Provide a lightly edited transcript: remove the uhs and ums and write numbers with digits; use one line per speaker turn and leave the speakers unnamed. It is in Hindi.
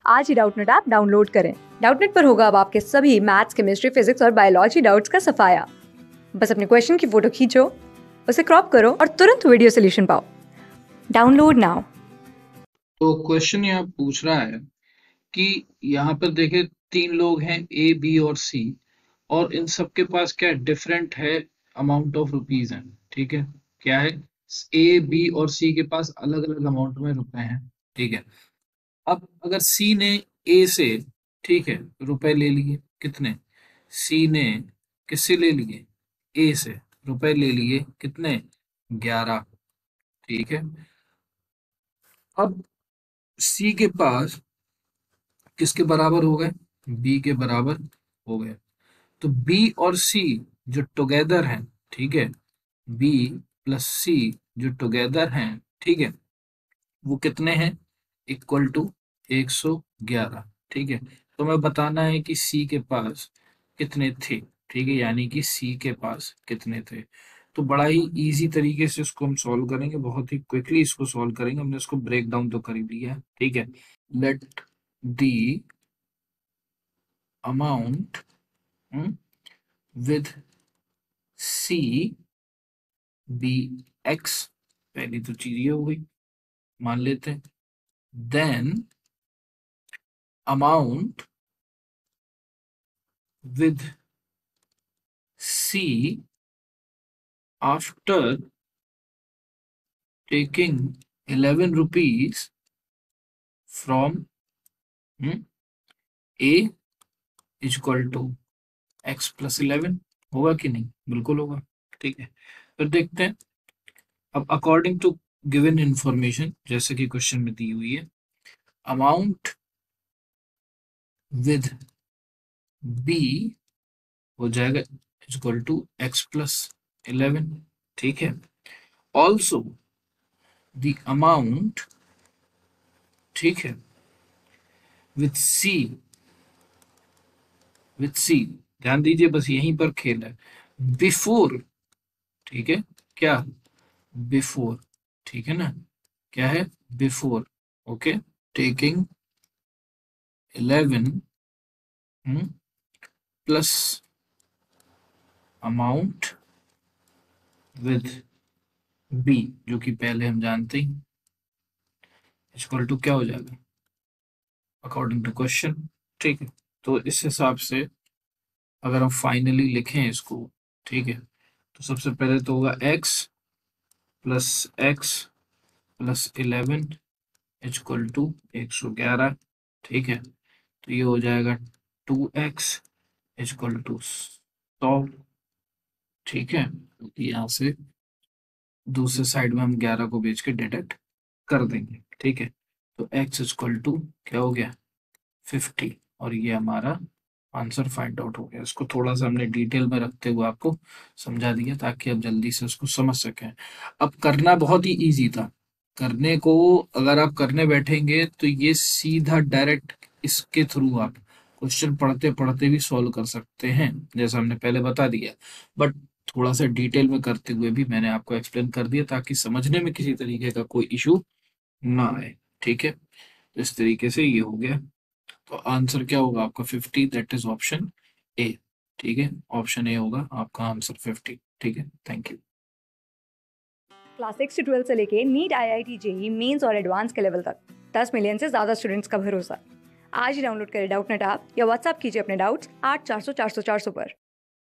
आज ही डाउटनेट ऐप डाउनलोड करें। डाउटनेट पर होगा अब आपके सभी मैथ्स, केमिस्ट्री, फिजिक्स और बायोलॉजी डाउट्स का सफाया। बस अपने क्वेश्चन की फोटो खींचो, उसे क्रॉप करो और तुरंत वीडियो सोल्यूशन पाओ। Download now.
तो क्वेश्चन यहाँ पूछ रहा है कि यहाँ पर देखे 3 लोग हैं, ए, बी और सी, और इन सबके पास क्या डिफरेंट है, अमाउंट ऑफ रुपीज है। ठीक है, क्या है, ए, बी और सी के पास अलग अलग अमाउंट में रुपए हैं। ठीक है, अब अगर सी ने ए से, ठीक है, रुपए ले लिए, कितने, सी ने किससे ले लिए, ए से रुपए ले लिए, कितने, 11। ठीक है, अब सी के पास किसके बराबर हो गए, बी के बराबर हो गए। तो बी और सी जो टुगेदर हैं, ठीक है, बी प्लस सी जो टुगेदर हैं, ठीक है, वो कितने हैं, इक्वल टू 111। ठीक है, तो मैं बताना है कि सी के पास कितने थे। ठीक है, यानी कि सी के पास कितने थे। तो बड़ा ही इजी तरीके से इसको हम सॉल्व करेंगे, बहुत ही क्विकली इसको सॉल्व करेंगे। हमने इसको ब्रेक डाउन तो कर ही लिया है। ठीक है, let the amount with C be x, पहली तो चीज ये हो गई, मान लेते हैं। Then amount with C after taking 11 rupees from A is equal to x plus 11। होगा कि नहीं, बिल्कुल होगा। ठीक है, फिर देखते हैं। अब अकॉर्डिंग टू गिवन इंफॉर्मेशन, जैसे कि क्वेश्चन में दी हुई है, अमाउंट विद बी हो जाएगा इक्वल टू एक्स प्लस 11। ठीक है, ऑल्सो द अमाउंट, ठीक है, विथ सी, ध्यान दीजिए, बस यहीं पर खेल है, बिफोर। ठीक है, क्या, बिफोर, ठीक है ना, क्या है, before, okay, taking 11 plus amount with B, जो कि पहले हम जानते हैं, इक्वल टू क्या हो जाएगा, अकॉर्डिंग टू क्वेश्चन। ठीक है, तो इस हिसाब से अगर हम फाइनली लिखें इसको, ठीक है, तो सबसे पहले तो होगा x प्लस 11 इक्वल टू 111। ठीक है, तो ये हो जाएगा 2x इक्वल टू 100। ठीक है, तो यहाँ से दूसरे साइड में हम 11 को बेच के डिडक्ट कर देंगे। ठीक है, तो x इक्वल टू क्या हो गया, 50, और ये हमारा आंसर फाइंड आउट हो गया। इसको थोड़ा सा हमने डिटेल में रखते हुए आपको समझा दिया ताकि आप जल्दी से उसको समझ सकें। अब करना बहुत ही इजी था, करने को अगर आप करने बैठेंगे तो ये सीधा डायरेक्ट इसके थ्रू आप क्वेश्चन पढ़ते पढ़ते भी सॉल्व कर सकते हैं, जैसा हमने पहले बता दिया। बट थोड़ा सा डिटेल में करते हुए भी मैंने आपको एक्सप्लेन कर दिया ताकि समझने में किसी तरीके का कोई इशू ना आए। ठीक है, तो इस तरीके से ये हो गया। तो आंसर क्या होगा आपका 50, दैट इज ऑप्शन ए। ठीक है, ऑप्शन ए होगा आपका आंसर 50। ठीक है, थैंक यू।
क्लास 6 से 12 से लेके नीट, IIT, JEE मेंस और एडवांस के लेवल तक 10 मिलियन से ज्यादा स्टूडेंट्स का भरोसा। आज ही डाउनलोड करें डाउटनेट ऐप या व्हाट्सएप कीजिए अपने डाउट्स 8400 400 400 पर।